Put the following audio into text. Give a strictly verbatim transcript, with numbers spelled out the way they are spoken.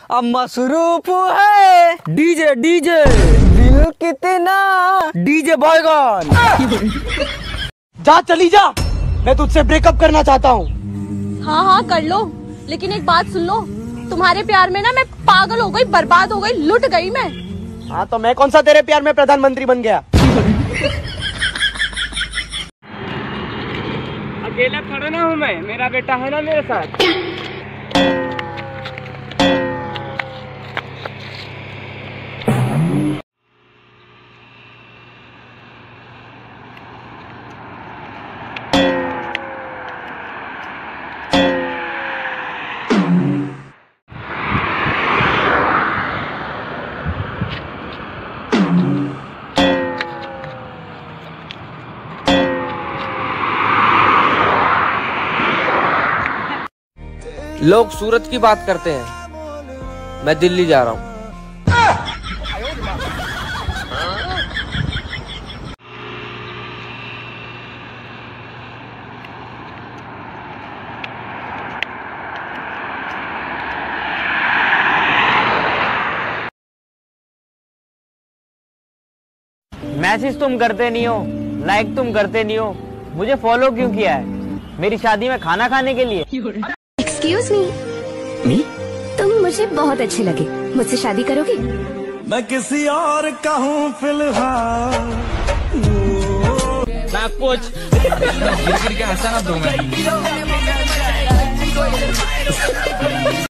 अब मसरूफ है डीजे डीजे दिल कितना डीजे बॉयगॉन। जा चली जा, मैं तुझसे ब्रेकअप करना चाहता हूँ। हाँ हाँ कर लो, लेकिन एक बात सुन लो, तुम्हारे प्यार में ना मैं पागल हो गई, बर्बाद हो गई, लुट गई मैं। हाँ तो मैं कौन सा तेरे प्यार में प्रधानमंत्री बन गया। अकेला थोड़ा ना हूँ मैं, मेरा बेटा है ना मेरे साथ। लोग सूरत की बात करते हैं, मैं दिल्ली जा रहा हूँ। मैसेज तुम करते नहीं हो, लाइक तुम करते नहीं हो, मुझे फॉलो क्यों किया है? मेरी शादी में खाना खाने के लिए? एक्सक्यूज मी मी तुम मुझे बहुत अच्छे लगे, मुझसे शादी करोगे? मैं किसी और का हूँ फिलहाल। ना कुछ गिर गिर के हंसा ना दो मैं।